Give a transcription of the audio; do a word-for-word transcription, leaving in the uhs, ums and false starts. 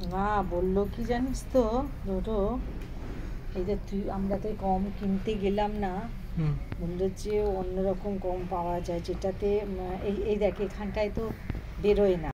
মা বললো কি জানিস তো দুটো, এই যে তুই আমরা তো কম কিনতে গেলাম না, বললো যে অন্যরকম কম পাওয়া যায় যেটাতে এই এই দেখ এখানটায় তো বেরোয় না।